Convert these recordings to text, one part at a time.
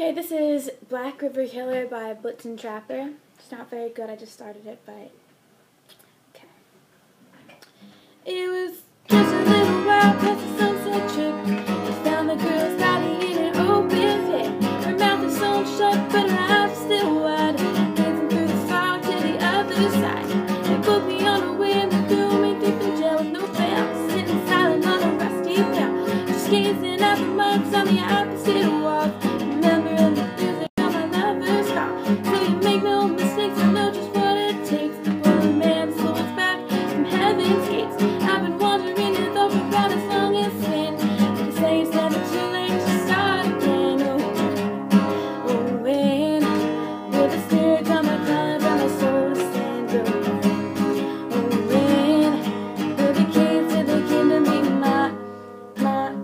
Okay, this is Black River Killer by Blitzen Trapper. It's not very good, I just started it, but okay. It was just a little while past the sunset trip. I found the girl's body in an open pit. Her mouth is sewn shut, but her eyes are still wide. Dancing through the fog to the other side. They put me on a whim, they threw me deep in jail with no bail. Sitting silent on a rusty bell, just gazing at the marks on the opposite wall. Remembering the music of my lover's call. So you make no mistakes, I know just what it takes to pull a man's soul back from heaven's gates. I've been wandering in thought for about as long as sin. They say it's never too late to start again. Oh, when will the spirit come and calling from my soul to stand up? Oh, when will the keys to the kingdom be mine again?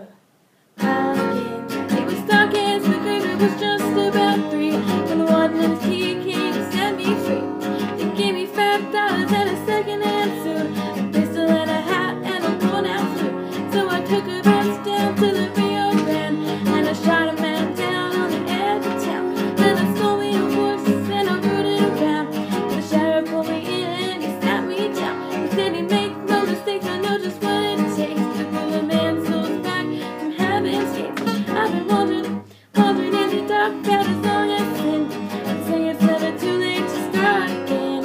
It was dark as the grave, it was just about 3 when the one in his key came to set me free. They gave me $5 and a second-hand suit, a pistol and a hat and a worn-out flute. So I took a bus down to the Rio Grande and I shot a man down on the edge of town. Then I stole me a horse and I rode it around. The sheriff pulled me in and he sat me down. He said, "You make no mistakes, I know just what it takes to pull a man's soul back from heaven's gates." I've been wandering in the dark about as long as sin. I'd say it's never too late to start again.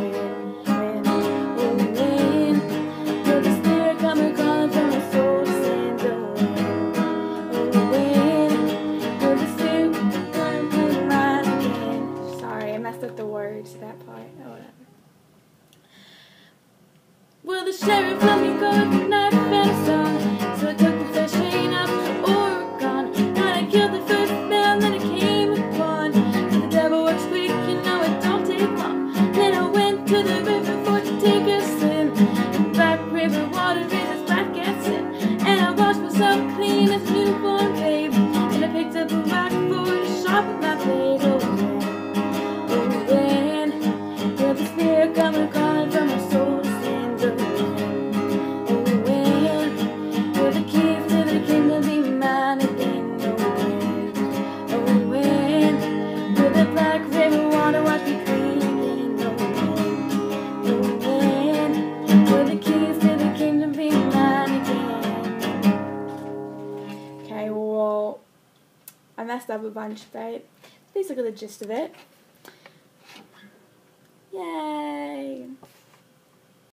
Oh, when will the spirit come and calling from my soul to stand away? Oh, when will the spirit come and rise again? Sorry, I messed up the words to that part. Oh, whatever. Will the sheriff let me go with the knife and a song? So I took the first train up to Oregon. I killed the first man that I came upon. The devil works quick, you know it don't take long. Then I went to the river for to take a swim. And Black River water is as black as sin. And I washed myself clean as a newborn babe. And I picked up a rock for to sharpen my blade. Oh, when will the spirit come and calling from my soul to stand away? Oh, when will the keys to the kingdom be mine again? Okay, well, I messed up a bunch, but basically the gist of it. Yay!